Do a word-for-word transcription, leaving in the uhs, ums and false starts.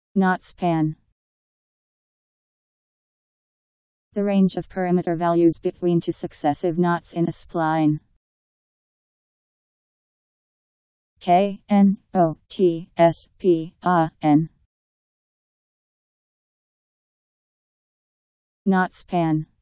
Knot span. The range of perimeter values between two successive knots in a spline. K N O T S P A N. Knot span.